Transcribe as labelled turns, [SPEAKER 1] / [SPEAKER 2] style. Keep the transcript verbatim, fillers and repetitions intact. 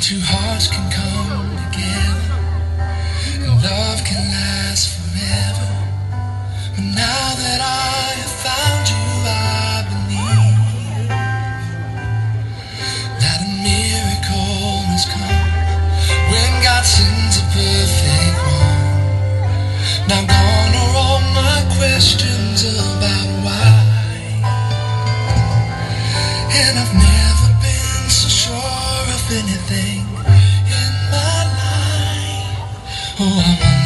[SPEAKER 1] two hearts can come together and love can last forever. But now that I have found you, I believe that a miracle has come when God sends a perfect one. Now gone are all my questions about why, and I've never been so sure of anything in my life. Oh, I wonder